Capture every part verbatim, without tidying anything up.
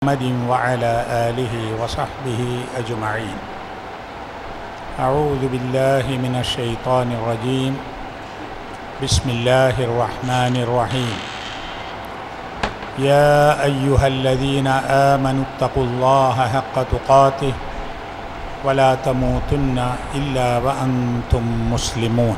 محمد وعلى آله وصحبه أجمعين. أعوذ بالله من الشيطان الرجيم. بسم الله الرحمن الرحيم. يا أيها الذين آمنوا اتقوا الله حق تقاته ولا تموتن إلا وأنتم مسلمون.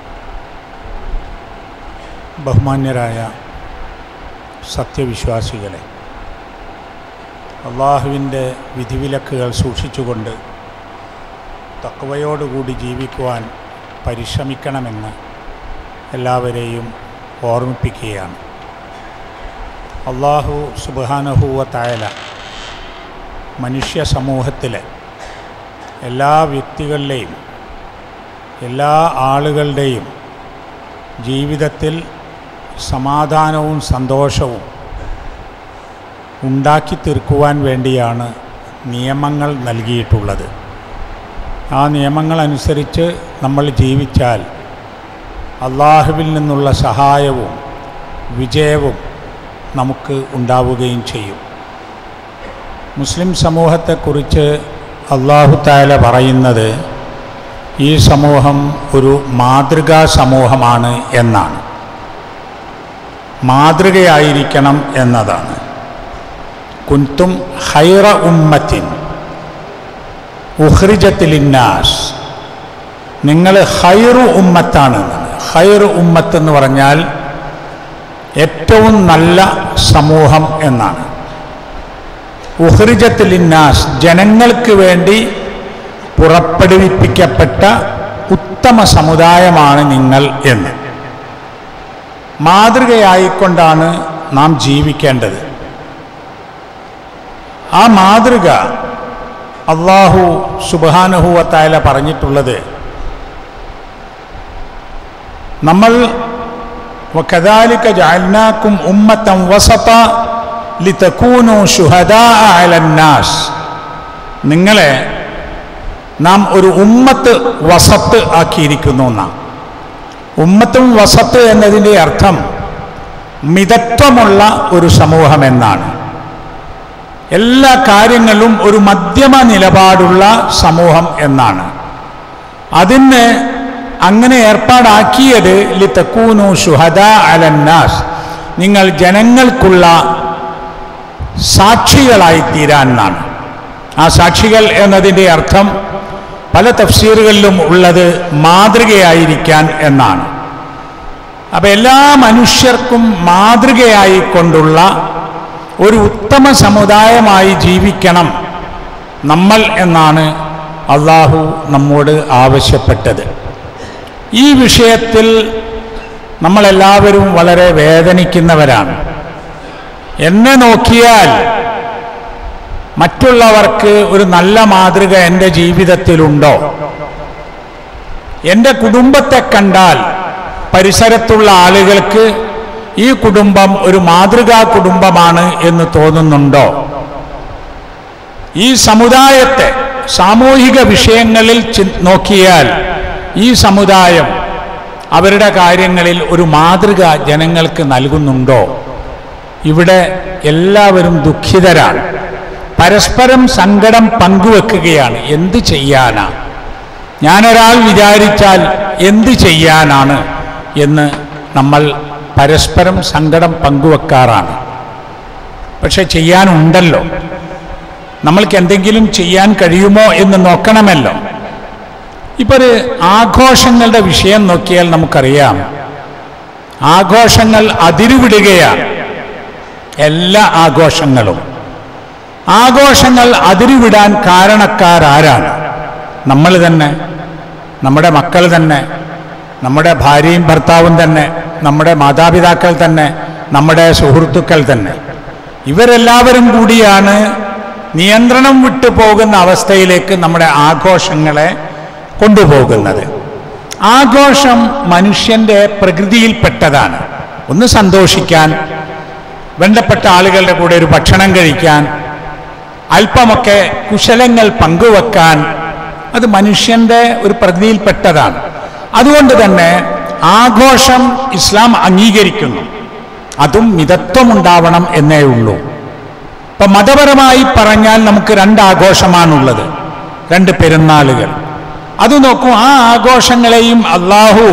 ബഹുമാന്യരായ സത്യവിശ്വാസികളെ, അള്ളാഹുവിൻ്റെ വിധിവിലക്കുകൾ സൂക്ഷിച്ചുകൊണ്ട് തഖ്വയോടുകൂടി ജീവിക്കുവാൻ പരിശ്രമിക്കണമെന്ന് എല്ലാവരെയും ഓർമ്മിപ്പിക്കുകയാണ്. അള്ളാഹു സുബ്ഹാനഹു വ തആല മനുഷ്യ സമൂഹത്തിലെ എല്ലാ വ്യക്തികളുടെയും എല്ലാ ആളുകളുടെയും ജീവിതത്തിൽ സമാധാനവും സന്തോഷവും ഉണ്ടാക്കി തീർക്കുവാൻ വേണ്ടിയാണ് നിയമങ്ങൾ നൽകിയിട്ടുള്ളത്. ആ നിയമങ്ങളനുസരിച്ച് നമ്മൾ ജീവിച്ചാൽ അള്ളാഹുവിൽ നിന്നുള്ള സഹായവും വിജയവും നമുക്ക് ഉണ്ടാവുകയും ചെയ്യും. മുസ്ലിം സമൂഹത്തെക്കുറിച്ച് അല്ലാഹു തആല പറയുന്നത് ഈ സമൂഹം ഒരു മാതൃകാ സമൂഹമാണ് എന്നാണ്. മാതൃകയായിരിക്കണം എന്നതാണ്. കുൻതും ഖൈറ ഉമ്മത്തിൻ ഉഖ്രിജത് ലിന്നാസ്, നിങ്ങൾ ഖൈറു ഉമ്മത്താണ്. ഖൈറു ഉമ്മത്ത് എന്ന് പറഞ്ഞാൽ ഏറ്റവും നല്ല സമൂഹം എന്നാണ്. ഉഖ്രിജത് ലിന്നാസ്, ജനങ്ങൾക്ക് വേണ്ടി പുറപ്പെടുവിപ്പിക്കപ്പെട്ട ഉത്തമ സമുദായമാണ് നിങ്ങൾ എന്ന്. മാതൃകയായിക്കൊണ്ടാണ് നാം ജീവിക്കേണ്ടത്. ആ മാതൃക അല്ലാഹു സുബ്ഹാനഹു വ തആല പറഞ്ഞിട്ടുള്ളത്, നമ്മൾ വകദാലിക ജഅൽനാകും ഉമ്മത്തൻ വസത ലിതകൂനു ശുഹദാഅ അലന്നാസ്, നിങ്ങളെ നാം ഒരു ഉമ്മത്ത് വസത്ത് ആക്കിയിരിക്കുന്നു എന്നാണ്. ഉമ്മത്തും വസത്ത് എന്നതിൻ്റെ അർത്ഥം മിതത്വമുള്ള ഒരു സമൂഹം എന്നാണ്. എല്ലാ കാര്യങ്ങളിലും ഒരു മധ്യമ നിലപാടുള്ള സമൂഹം എന്നാണ്. അതിന് അങ്ങനെ ഏർപ്പാടാക്കിയത് ലിതകൂനു ശുഹദാ അലന്നാസ്, നിങ്ങൾ ജനങ്ങൾക്കുള്ള സാക്ഷികളായിത്തീരാൻ എന്നാണ്. ആ സാക്ഷികൾ എന്നതിൻ്റെ അർത്ഥം പല തഫ്സീറുകളിലും ഉള്ളത് മാതൃകയായിരിക്കാൻ എന്നാണ്. അപ്പം എല്ലാ മനുഷ്യർക്കും മാതൃകയായിക്കൊണ്ടുള്ള ഒരു ഉത്തമ സമുദായമായി ജീവിക്കണം നമ്മൾ എന്നാണ് അള്ളാഹു നമ്മോട് ആവശ്യപ്പെട്ടത്. ഈ വിഷയത്തിൽ നമ്മളെല്ലാവരും വളരെ വേദനിക്കുന്നവരാണ്. എന്നെ നോക്കിയാൽ മറ്റുള്ളവർക്ക് ഒരു നല്ല മാതൃക എൻ്റെ ജീവിതത്തിലുണ്ടോ? എൻ്റെ കുടുംബത്തെ കണ്ടാൽ പരിസരത്തുള്ള ആളുകൾക്ക് ഈ കുടുംബം ഒരു മാതൃകാ കുടുംബമാണ് എന്ന് തോന്നുന്നുണ്ടോ? ഈ സമുദായത്തെ സാമൂഹിക വിഷയങ്ങളിൽ നോക്കിയാൽ ഈ സമുദായം അവരുടെ കാര്യങ്ങളിൽ ഒരു മാതൃക ജനങ്ങൾക്ക് നൽകുന്നുണ്ടോ? ഇവിടെ എല്ലാവരും ദുഃഖിതരാണ്. പരസ്പരം സങ്കടം പങ്കുവെക്കുകയാണ്. എന്ത് ചെയ്യാനാ, ഞാനൊരാൾ വിചാരിച്ചാൽ എന്ത് ചെയ്യാനാണ് എന്ന് നമ്മൾ പരസ്പരം സങ്കടം പങ്കുവെക്കാറാണ്. പക്ഷെ ചെയ്യാനുണ്ടല്ലോ, നമ്മൾക്ക് എന്തെങ്കിലും ചെയ്യാൻ കഴിയുമോ എന്ന് നോക്കണമല്ലോ. ഇപ്പോൾ ഒരു ആഘോഷങ്ങളുടെ വിഷയം നോക്കിയാൽ നമുക്കറിയാം, ആഘോഷങ്ങൾ അതിരുവിടുകയാണ്. എല്ലാ ആഘോഷങ്ങളും ആഘോഷങ്ങൾ അതിരുവിടാൻ കാരണക്കാരാരാണ്? നമ്മൾ തന്നെ, നമ്മുടെ മക്കൾ തന്നെ, നമ്മുടെ ഭാര്യയും ഭർത്താവും തന്നെ, നമ്മുടെ മാതാപിതാക്കൾ തന്നെ, നമ്മുടെ സുഹൃത്തുക്കൾ തന്നെ. ഇവരെല്ലാവരും കൂടിയാണ് നിയന്ത്രണം വിട്ടു പോകുന്ന അവസ്ഥയിലേക്ക് നമ്മുടെ ആഘോഷങ്ങളെ കൊണ്ടുപോകുന്നത്. ആഘോഷം മനുഷ്യൻ്റെ പ്രകൃതിയിൽപ്പെട്ടതാണ്. ഒന്ന് സന്തോഷിക്കാൻ, ബന്ധപ്പെട്ട ആളുകളുടെ കൂടെ ഒരു ഭക്ഷണം കഴിക്കാൻ, അല്പമൊക്കെ കുശലങ്ങൾ പങ്കുവെക്കാൻ, അത് മനുഷ്യൻ്റെ ഒരു പ്രകൃതിയിൽപ്പെട്ടതാണ്. അതുകൊണ്ട് തന്നെ ആഘോഷം ഇസ്ലാം അംഗീകരിക്കുന്നു. അതും മിതത്വമുണ്ടാവണം എന്നേ ഉള്ളൂ. ഇപ്പം മതപരമായി പറഞ്ഞാൽ നമുക്ക് രണ്ട് ആഘോഷമാണുള്ളത്, രണ്ട് പെരുന്നാളുകൾ. അത് നോക്കൂ, ആ ആഘോഷങ്ങളെയും അള്ളാഹു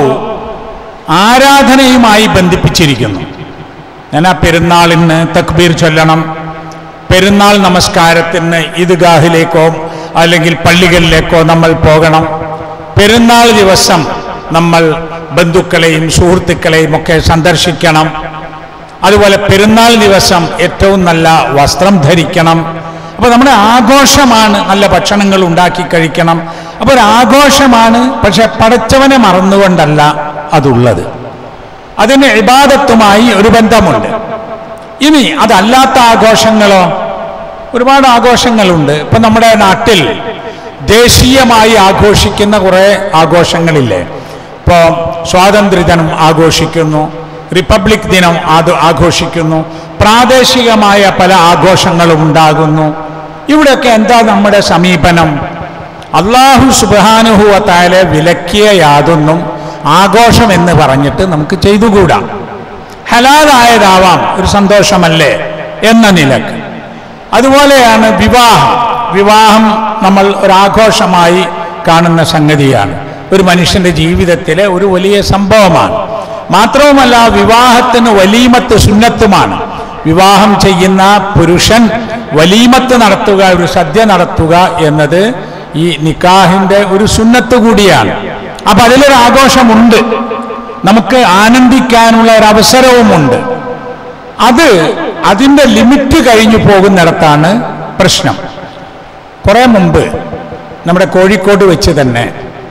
ആരാധനയുമായി ബന്ധിപ്പിച്ചിരിക്കുന്നു. ഞാൻ ആ പെരുന്നാളിന് തക്ബീർ ചൊല്ലണം, പെരുന്നാൾ നമസ്കാരത്തിന് ഈദ്ഗാഹിലേക്കോ അല്ലെങ്കിൽ പള്ളികളിലേക്കോ നമ്മൾ പോകണം, പെരുന്നാൾ ദിവസം നമ്മൾ ബന്ധുക്കളെയും സുഹൃത്തുക്കളെയും ഒക്കെ സന്ദർശിക്കണം, അതുപോലെ പെരുന്നാൾ ദിവസം ഏറ്റവും നല്ല വസ്ത്രം ധരിക്കണം. അപ്പോൾ നമ്മുടെ ആഘോഷമാണ്, നല്ല ഭക്ഷണങ്ങൾ ഉണ്ടാക്കി കഴിക്കണം. അപ്പോൾ ഒരു ആഘോഷമാണ്, പക്ഷെ പടച്ചവനെ മറന്നുകൊണ്ടല്ല അതുള്ളത്. അതിന് ഇബാദത്തുമായി ഒരു ബന്ധമുണ്ട്. ഇനി അതല്ലാത്ത ആഘോഷങ്ങളോ? ഒരുപാട് ആഘോഷങ്ങളുണ്ട്. ഇപ്പം നമ്മുടെ നാട്ടിൽ ദേശീയമായി ആഘോഷിക്കുന്ന കുറേ ആഘോഷങ്ങളില്ലേ? ഇപ്പോൾ സ്വാതന്ത്ര്യദിനം ആഘോഷിക്കുന്നു, റിപ്പബ്ലിക് ദിനം അത് ആഘോഷിക്കുന്നു, പ്രാദേശികമായ പല ആഘോഷങ്ങളും ഉണ്ടാകുന്നു. ഇവിടെയൊക്കെ എന്താ നമ്മുടെ സമീപനം? അല്ലാഹു സുബ്ഹാനഹു വ തആല വിലക്കിയ യാതൊന്നും ആഘോഷം എന്ന് പറഞ്ഞിട്ട് നമുക്ക് ചെയ്തുകൂടാ. ഹലാലായതാവാം, ഒരു സന്തോഷമല്ലേ എന്ന നിലക്ക്. അതുപോലെയാണ് വിവാഹം. വിവാഹം നമ്മൾ ഒരാഘോഷമായി കാണുന്ന സംഗതിയാണ്, ഒരു മനുഷ്യൻ്റെ ജീവിതത്തിലെ ഒരു വലിയ സംഭവമാണ്. മാത്രവുമല്ല, വിവാഹത്തിന് വലീമത്ത് സുന്നത്തുമാണ്. വിവാഹം ചെയ്യുന്ന പുരുഷൻ വലീമത്ത് നടത്തുക, ഒരു സദ്യ നടത്തുക എന്നത് ഈ നിക്കാഹിൻ്റെ ഒരു സുന്നത്ത് കൂടിയാണ്. അപ്പം അതിലൊരു ആഘോഷമുണ്ട്, നമുക്ക് ആനന്ദിക്കാനുള്ള ഒരു അവസരവുമുണ്ട്. അത് അതിൻ്റെ ലിമിറ്റ് കഴിഞ്ഞു പോകുന്നിടത്താണ് പ്രശ്നം. കുറേ മുമ്പ് നമ്മുടെ കോഴിക്കോട് വെച്ച് തന്നെ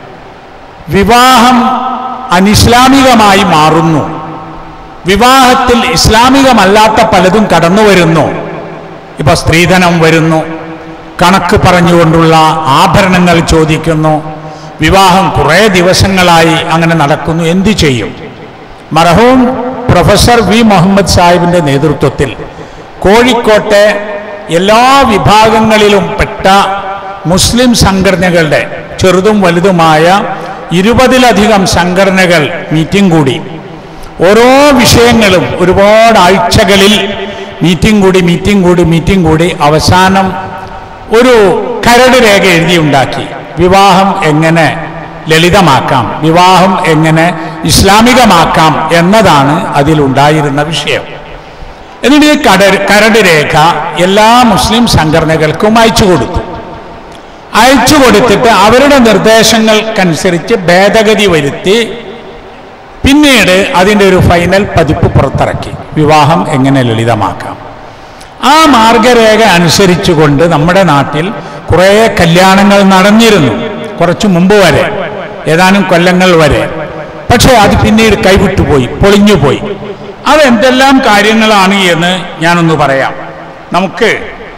വിവാഹം അനിസ്ലാമികമായി മാറുന്നു, വിവാഹത്തിൽ ഇസ്ലാമികമല്ലാത്ത പലതും കടന്നു വരുന്നു. ഇപ്പൊ സ്ത്രീധനം വരുന്നു, കണക്ക് പറഞ്ഞുകൊണ്ടുള്ള ആഭരണങ്ങൾ ചോദിക്കുന്നു, വിവാഹം കുറേ ദിവസങ്ങളായി അങ്ങനെ നടക്കുന്നു. എന്തു ചെയ്യും? മർഹൂം പ്രൊഫസർ വി മുഹമ്മദ് സാഹിബിൻ്റെ നേതൃത്വത്തിൽ കോഴിക്കോട്ടെ എല്ലാ വിഭാഗങ്ങളിലും പെട്ട മുസ്ലിം സംഘടനകളുടെ ചെറുതും വലുതുമായ ഇരുപതിലധികം സംഘടനകൾ മീറ്റിംഗ് കൂടി. ഓരോ വിഷയങ്ങളും ഒരുപാട് ആഴ്ചകളിൽ മീറ്റിംഗ് കൂടി മീറ്റിംഗ് കൂടി മീറ്റിംഗ് കൂടി അവസാനം ഒരു കരട് രേഖ എഴുതിയുണ്ടാക്കി. വിവാഹം എങ്ങനെ ലളിതമാക്കാം, വിവാഹം എങ്ങനെ ഇസ്ലാമികമാക്കാം എന്നതാണ് അതിലുണ്ടായിരുന്ന വിഷയം. എന്നിട്ട് ഈ കട കരട് രേഖ എല്ലാ മുസ്ലിം സംഘടനകൾക്കും അയച്ചു കൊടുത്തു. അയച്ചു കൊടുത്തിട്ട് അവരുടെ നിർദ്ദേശങ്ങൾക്കനുസരിച്ച് ഭേദഗതി വരുത്തി പിന്നീട് അതിൻ്റെ ഒരു ഫൈനൽ പതിപ്പ് പുറത്തിറക്കി. വിവാഹം എങ്ങനെ ലളിതമാക്കാം. ആ മാർഗരേഖ അനുസരിച്ചുകൊണ്ട് നമ്മുടെ നാട്ടിൽ കുറേ കല്യാണങ്ങൾ നടന്നിരുന്നു, കുറച്ചു മുമ്പ് വരെ, ഏതാനും കൊല്ലങ്ങൾ വരെ. പക്ഷേ അത് പിന്നീട് കൈവിട്ടുപോയി, പൊളിഞ്ഞുപോയി. അതെന്തെല്ലാം കാര്യങ്ങളാണ് എന്ന് ഞാനൊന്ന് പറയാം. നമുക്ക്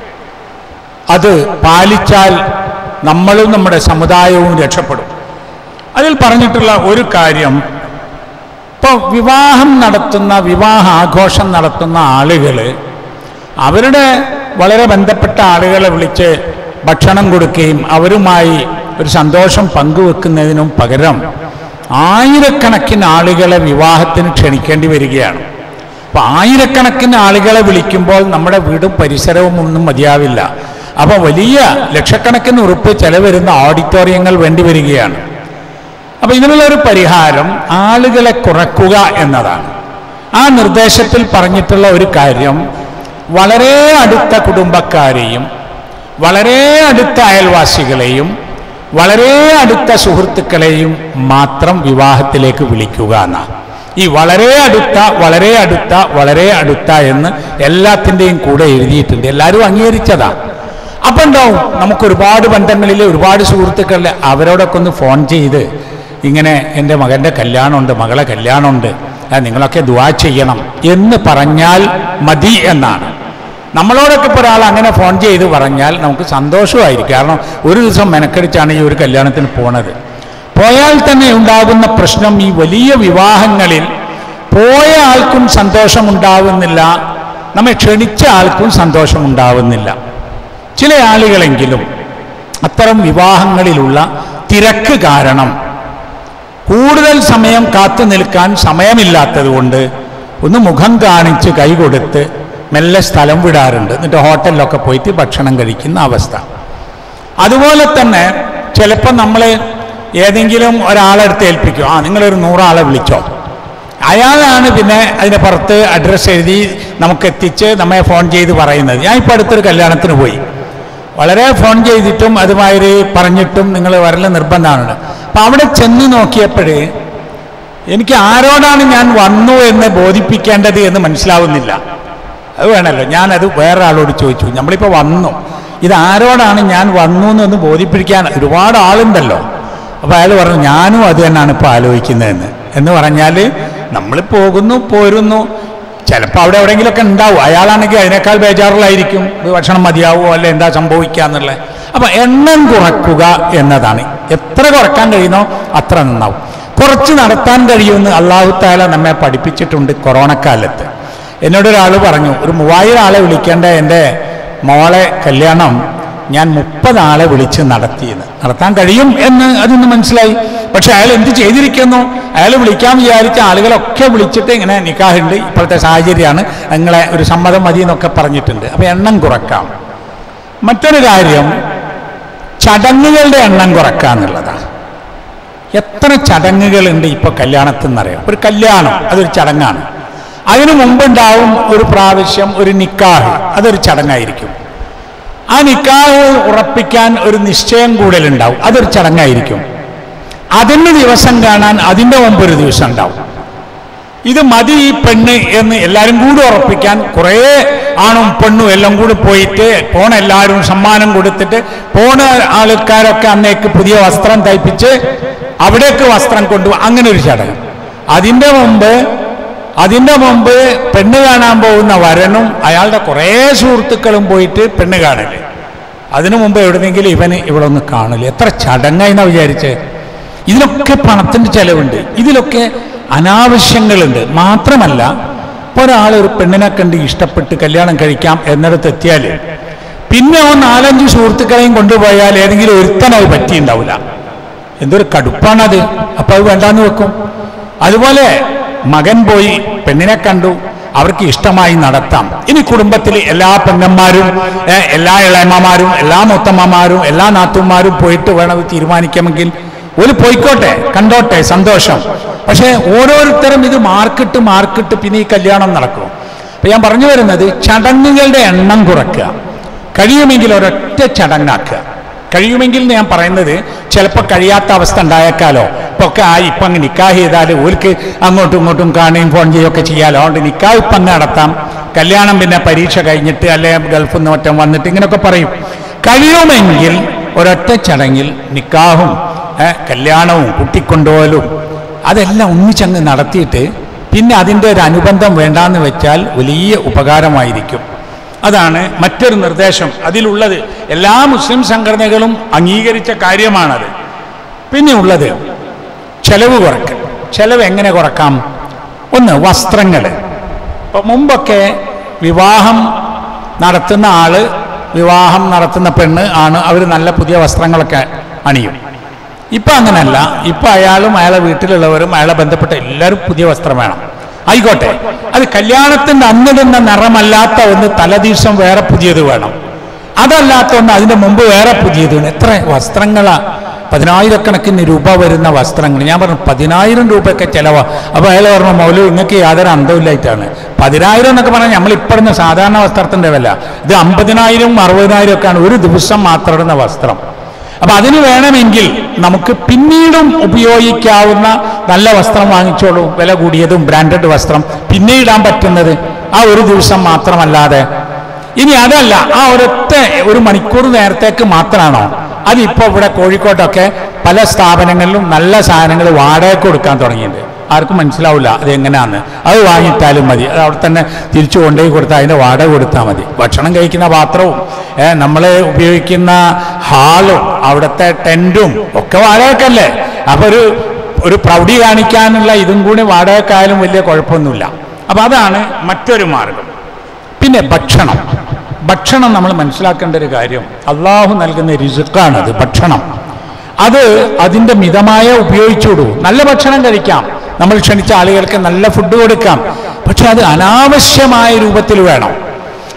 അത് പാലിച്ചാൽ നമ്മളും നമ്മുടെ സമുദായവും രക്ഷപ്പെടും. അതിൽ പറഞ്ഞിട്ടുള്ള ഒരു കാര്യം, ഇപ്പോൾ വിവാഹം നടത്തുന്ന, വിവാഹ ആഘോഷം നടത്തുന്ന ആളുകൾ അവരുടെ വളരെ ബന്ധപ്പെട്ട ആളുകളെ വിളിച്ച് ഭക്ഷണം കൊടുക്കുകയും അവരുമായി ഒരു സന്തോഷം പങ്കുവെക്കുന്നതിനും പകരം ആയിരക്കണക്കിന് ആളുകളെ വിവാഹത്തിന് ക്ഷണിക്കേണ്ടി വരികയാണ്. അപ്പോൾ ആയിരക്കണക്കിന് ആളുകളെ വിളിക്കുമ്പോൾ നമ്മുടെ വീടും പരിസരവും ഒന്നും മതിയാവില്ല. അപ്പോൾ വലിയ ലക്ഷക്കണക്കിന് ഉറുപ്പ് ചെലവരുന്ന ഓഡിറ്റോറിയങ്ങൾ വേണ്ടി വരികയാണ്. അപ്പോൾ ഇതിനുള്ളൊരു പരിഹാരം ആളുകളെ കുറയ്ക്കുക എന്നതാണ്. ആ നിർദ്ദേശത്തിൽ പറഞ്ഞിട്ടുള്ള ഒരു കാര്യം, വളരെ അടുത്ത കുടുംബക്കാരെയും വളരെ അടുത്ത അയൽവാസികളെയും വളരെ അടുത്ത സുഹൃത്തുക്കളെയും മാത്രം വിവാഹത്തിലേക്ക് വിളിക്കുക എന്നാണ്. ഈ വളരെ അടുത്ത വളരെ അടുത്ത വളരെ അടുത്ത എന്ന് എല്ലാത്തിൻ്റെയും കൂടെ എഴുതിയിട്ടുണ്ട്, എല്ലാവരും അംഗീകരിച്ചതാണ്. അപ്പം ഉണ്ടാവും നമുക്ക് ഒരുപാട് ബന്ധങ്ങളിൽ ഒരുപാട് സുഹൃത്തുക്കളിൽ അവരോടൊക്കെ ഒന്ന് ഫോൺ ചെയ്ത്, ഇങ്ങനെ എൻ്റെ മകൻ്റെ കല്യാണമുണ്ട്, മകളെ കല്യാണമുണ്ട്, നിങ്ങളൊക്കെ ദുആ ചെയ്യണം എന്ന് പറഞ്ഞാൽ മതി എന്നാണ്. നമ്മളോടൊക്കെ ഇപ്പോൾ ഒരാൾ അങ്ങനെ ഫോൺ ചെയ്ത് പറഞ്ഞാൽ നമുക്ക് സന്തോഷമായിരിക്കും. കാരണം ഒരു ദിവസം മെനക്കടിച്ചാണ് ഈ ഒരു കല്യാണത്തിന് പോണത്. പോയാൽ തന്നെ ഉണ്ടാകുന്ന പ്രശ്നം, ഈ വലിയ വിവാഹങ്ങളിൽ പോയ ആൾക്കും സന്തോഷമുണ്ടാവുന്നില്ല, നമ്മെ ക്ഷണിച്ച ആൾക്കും സന്തോഷമുണ്ടാവുന്നില്ല. ചില ആളുകളെങ്കിലും അത്തരം വിവാഹങ്ങളിലുള്ള തിരക്ക് കാരണം കൂടുതൽ സമയം കാത്തു നിൽക്കാൻ സമയമില്ലാത്തത് കൊണ്ട് ഒന്ന് മുഖം കാണിച്ച് കൈ കൊടുത്ത് മെല്ലെ സ്ഥലം വിടാറുണ്ട്. എന്നിട്ട് ഹോട്ടലിലൊക്കെ പോയിട്ട് ഭക്ഷണം കഴിക്കുന്ന അവസ്ഥ. അതുപോലെ തന്നെ ചിലപ്പോൾ നമ്മൾ ഏതെങ്കിലും ഒരാളെടുത്ത് ഏൽപ്പിക്കും, ആ നിങ്ങളൊരു നൂറാളെ വിളിച്ചോ. അയാളാണ് പിന്നെ അതിൻ്റെ പുറത്ത് അഡ്രസ്സ് എഴുതി നമുക്ക് എത്തിച്ച് നമ്മെ ഫോൺ ചെയ്ത് പറയുന്നത്. ഞാൻ ഇപ്പോൾ അടുത്തൊരു കല്യാണത്തിന് പോയി, വളരെ ഫോൺ ചെയ്തിട്ടും അതുമാതിരി പറഞ്ഞിട്ടും നിങ്ങൾ വരൽ നിർബന്ധമാണ്. അപ്പം അവിടെ ചെന്ന് നോക്കിയപ്പോഴേ എനിക്ക് ആരോടാണ് ഞാൻ വന്നു എന്ന് ബോധിപ്പിക്കേണ്ടത് എന്ന് മനസ്സിലാവുന്നില്ല. അത് വേണമല്ലോ, ഞാനത് വേറെ ആളോട് ചോദിച്ചു. നമ്മളിപ്പോൾ വന്നു, ഇത് ആരോടാണ് ഞാൻ വന്നു എന്നൊന്ന് ബോധിപ്പിക്കാൻ ഒരുപാട് ആളുണ്ടല്ലോ. അപ്പോൾ അയാൾ പറഞ്ഞു ഞാനും അത് തന്നെയാണ് ഇപ്പോൾ ആലോചിക്കുന്നതെന്ന്. എന്ന് പറഞ്ഞാൽ നമ്മൾ പോകുന്നു പോരുന്നു, ചിലപ്പോൾ അവിടെ എവിടെയെങ്കിലുമൊക്കെ ഉണ്ടാവും. അയാളാണെങ്കിൽ അതിനേക്കാൾ ബേജാറിലായിരിക്കും, ഇത് ഭക്ഷണം മതിയാവുമോ അല്ലെ എന്താ സംഭവിക്കുക എന്നുള്ളത്. അപ്പം എണ്ണം കുറക്കുക എന്നതാണ്. എത്ര കുറക്കാൻ കഴിയുന്നോ അത്ര നന്നാവും. കുറച്ച് നടത്താൻ കഴിയുമെന്ന് അള്ളാഹു തആല നമ്മെ പഠിപ്പിച്ചിട്ടുണ്ട്. കൊറോണക്കാലത്ത് എന്നോടൊരാൾ പറഞ്ഞു, ഒരു മൂവായിരം ആളെ വിളിക്കേണ്ട എൻ്റെ മോളെ കല്യാണം ഞാൻ മുപ്പത് ആളെ വിളിച്ച് നടത്തിയെന്ന്. നടത്താൻ കഴിയും എന്ന് അതൊന്ന് മനസ്സിലായി. പക്ഷെ അയാൾ എന്ത് ചെയ്തിരിക്കുന്നു, അയാൾ വിളിക്കാൻ വിചാരിച്ച ആളുകളൊക്കെ വിളിച്ചിട്ട് ഇങ്ങനെ നിക്കാഹുണ്ട്, ഇപ്പോഴത്തെ സാഹചര്യമാണ്, നിങ്ങളെ ഒരു സമ്മതം മതി എന്നൊക്കെ പറഞ്ഞിട്ടുണ്ട്. അപ്പം എണ്ണം കുറക്കാം. മറ്റൊരു കാര്യം ചടങ്ങുകളുടെ എണ്ണം കുറക്കുക എന്നുള്ളതാണ്. എത്ര ചടങ്ങുകളുണ്ട് ഇപ്പോൾ കല്യാണത്തിൽ നിന്നറിയാം. ഒരു കല്യാണം അതൊരു ചടങ്ങാണ്. അതിനു മുമ്പുണ്ടാവും ഒരു പ്രാവശ്യം ഒരു നിക്കാഹ്, അതൊരു ചടങ്ങായിരിക്കും. ആ നിക്കാഹ് ഉറപ്പിക്കാൻ ഒരു നിശ്ചയം കൂടലുണ്ടാവും, അതൊരു ചടങ്ങായിരിക്കും. അതിന് ദിവസം കാണാൻ അതിൻ്റെ മുമ്പ് ഒരു ദിവസം ഉണ്ടാവും. ഇത് മതി ഈ പെണ്ണ് എന്ന് എല്ലാവരും കൂടി ഉറപ്പിക്കാൻ കുറേ ആണും പെണ്ണും എല്ലാം കൂടി പോയിട്ട് പോണ എല്ലാവരും സമ്മാനം കൊടുത്തിട്ട് പോണ ആൾക്കാരൊക്കെ അന്നേക്ക് പുതിയ വസ്ത്രം തയ്പ്പിച്ച് അവിടേക്ക് വസ്ത്രം കൊണ്ടുപോകും. അങ്ങനെ ഒരു ചടങ്ങ്. അതിൻ്റെ മുമ്പ് അതിൻ്റെ മുമ്പ് പെണ്ണ് കാണാൻ പോകുന്ന വരനും അയാളുടെ കുറേ സുഹൃത്തുക്കളും പോയിട്ട് പെണ്ണ് കാണല്. അതിനു മുമ്പ് എവിടെന്നെങ്കിലും ഇവന് ഇവിടെ ഒന്ന് കാണല്. എത്ര ചടങ്ങായിന്നാ വിചാരിച്ചേ. ഇതിലൊക്കെ പണത്തിൻ്റെ ചെലവുണ്ട്, ഇതിലൊക്കെ അനാവശ്യങ്ങളുണ്ട്. മാത്രമല്ല ഒരാൾ ഒരു പെണ്ണിനെ കണ്ട് ഇഷ്ടപ്പെട്ട് കല്യാണം കഴിക്കാം എന്നിടത്ത് എത്തിയാൽ പിന്നെ ഓ നാലഞ്ച് സുഹൃത്തുക്കളെയും കൊണ്ടുപോയാൽ ഏതെങ്കിലും ഒരുത്തനത് പറ്റിയിട്ടുണ്ടാവില്ല. എന്തൊരു കടുപ്പാണത്. അപ്പം അത് വേണ്ടാന്ന് വെക്കും. അതുപോലെ മകൻ പോയി പെണ്ണിനെ കണ്ടു, അവർക്ക് ഇഷ്ടമായി നടത്താം. ഇനി കുടുംബത്തിൽ എല്ലാ പെങ്ങന്മാരും എല്ലാ ഇളയമ്മമാരും എല്ലാ മുത്തമ്മമാരും എല്ലാ നാത്തുമാരും പോയിട്ട് വേണം തീരുമാനിക്കാമെങ്കിൽ ഒരു പോയിക്കോട്ടെ, കണ്ടോട്ടെ, സന്തോഷം. പക്ഷേ ഓരോരുത്തരും ഇത് മാർക്കിട്ട് മാർക്കിട്ട് പിന്നെ ഈ കല്യാണം നടക്കും. അപ്പം ഞാൻ പറഞ്ഞു വരുന്നത് ചടങ്ങുകളുടെ എണ്ണം കുറയ്ക്കുക, കഴിയുമെങ്കിൽ ഒരൊറ്റ ചടങ്ങാക്കുക. കഴിയുമെങ്കിൽ ഞാൻ പറയുന്നത് ചിലപ്പോൾ കഴിയാത്ത അവസ്ഥ ഉണ്ടായേക്കാലോ. ഇപ്പോൾ ഒക്കെ ആയി ഇപ്പം അങ്ങ് നിക്കാഹ് ചെയ്താൽ ഓർക്ക് അങ്ങോട്ടും ഇങ്ങോട്ടും കാണുകയും ഫോൺ ചെയ്യുകയൊക്കെ ചെയ്യാലോ. അതുകൊണ്ട് നിക്കാഹ് ഇപ്പം അങ്ങ് നടത്താം, കല്യാണം പിന്നെ പരീക്ഷ കഴിഞ്ഞിട്ട് അല്ലെ ഗൾഫിൽ നിന്ന് ഒറ്റം വന്നിട്ട് ഇങ്ങനെയൊക്കെ പറയും. കഴിയുമെങ്കിൽ ഒരൊറ്റ ചടങ്ങിൽ നിക്കാഹും കല്യാണവും കുട്ടിക്കൊണ്ടുപോലും അതെല്ലാം ഒന്നിച്ചങ്ങ് നടത്തിയിട്ട് പിന്നെ അതിൻ്റെ ഒരു അനുബന്ധം വേണ്ടാന്ന് വെച്ചാൽ വലിയ ഉപകാരമായിരിക്കും. അതാണ് മറ്റൊരു നിർദ്ദേശം അതിലുള്ളത്. എല്ലാ മുസ്ലിം സംഘടനകളും അംഗീകരിച്ച കാര്യമാണത്. പിന്നെ ഉള്ളത് ചെലവ് കുറയ്ക്കൽ. ചെലവ് എങ്ങനെ കുറക്കാം? ഒന്ന്, വസ്ത്രങ്ങൾ. ഇപ്പോൾ മുമ്പൊക്കെ വിവാഹം നടത്തുന്ന ആള് വിവാഹം നടത്തുന്ന പെണ്ണ് ആണ്, അവർ നല്ല പുതിയ വസ്ത്രങ്ങളൊക്കെ അണിയും. ഇപ്പം അങ്ങനെയല്ല. ഇപ്പം അയാളും അയാളെ വീട്ടിലുള്ളവരും അയാളെ ബന്ധപ്പെട്ട എല്ലാവരും പുതിയ വസ്ത്രം വേണം. ആയിക്കോട്ടെ, അത് കല്യാണത്തിൻ്റെ അന്നിടുന്ന നിറമല്ലാത്ത ഒന്ന് തലദീസം വേറെ പുതിയത് വേണം, അതല്ലാത്ത ഒന്ന് അതിൻ്റെ മുമ്പ് വേറെ പുതിയത് വേണം. എത്ര വസ്ത്രങ്ങളാ, പതിനായിരക്കണക്കിന് രൂപ വരുന്ന വസ്ത്രങ്ങൾ. ഞാൻ പറഞ്ഞു പതിനായിരം രൂപയൊക്കെ ചിലവാ. അപ്പോൾ അയാൾ പറഞ്ഞു മൗലവി നിങ്ങൾക്ക് യാതൊരു അന്തമില്ലായിട്ടാണ്. പതിനായിരം എന്നൊക്കെ പറഞ്ഞാൽ നമ്മൾ ഇപ്പോഴുന്ന സാധാരണ വസ്ത്രത്തിൻ്റെ വില. ഇത് അമ്പതിനായിരം അറുപതിനായിരം ഒക്കെയാണ് ഒരു ദിവസം മാത്രം ഇടുന്ന വസ്ത്രം. അപ്പം അതിന് വേണമെങ്കിൽ നമുക്ക് പിന്നീടും ഉപയോഗിക്കാവുന്ന നല്ല വസ്ത്രം വാങ്ങിച്ചോളൂ, വില കൂടിയതും ബ്രാൻഡഡ് വസ്ത്രം പിന്നെ ഇടാൻ പറ്റുന്നത് ആ ഒരു ദിവസം മാത്രമല്ലാതെ. ഇനി അതല്ല, ആ ഒരൊറ്റ ഒരു മണിക്കൂർ നേരത്തേക്ക് മാത്രമാണോ? അതിപ്പോൾ ഇവിടെ കോഴിക്കോട്ടൊക്കെ പല സ്ഥാപനങ്ങളിലും നല്ല സാധനങ്ങൾ വാടകയ്ക്ക് കൊടുക്കാൻ തുടങ്ങിയിട്ടുണ്ട്. ആർക്കും മനസ്സിലാവില്ല അതെങ്ങനെയാണെന്ന്. അത് വാങ്ങിയിട്ടാലും മതി, അത് അവിടെ തന്നെ തിരിച്ചു കൊണ്ടുപോയി കൊടുത്താൽ അതിൻ്റെ വാടക കൊടുത്താൽ മതി. ഭക്ഷണം കഴിക്കുന്ന പാത്രവും നമ്മൾ ഉപയോഗിക്കുന്ന ഹാളും അവിടുത്തെ ടെൻറ്റും ഒക്കെ വാടകയ്ക്കല്ലേ. അപ്പോൾ ഒരു ഒരു പ്രൗഢി കാണിക്കാനുള്ള ഇതും കൂടി വാടകയ്ക്കായാലും വലിയ കുഴപ്പമൊന്നുമില്ല. അപ്പം അതാണ് മറ്റൊരു മാർഗം. പിന്നെ ഭക്ഷണം. ഭക്ഷണം നമ്മൾ മനസ്സിലാക്കേണ്ട ഒരു കാര്യം, അള്ളാഹു നൽകുന്ന റിസ്ക്കാണത് ഭക്ഷണം. അത് അതിൻ്റെ മിതമായ ഉപയോഗിച്ചോടൂ. നല്ല ഭക്ഷണം കഴിക്കാം, നമ്മൾ ക്ഷണിച്ച ആളുകൾക്ക് നല്ല ഫുഡ് കൊടുക്കാം. പക്ഷെ അത് അനാവശ്യമായ രൂപത്തിൽ വേണം.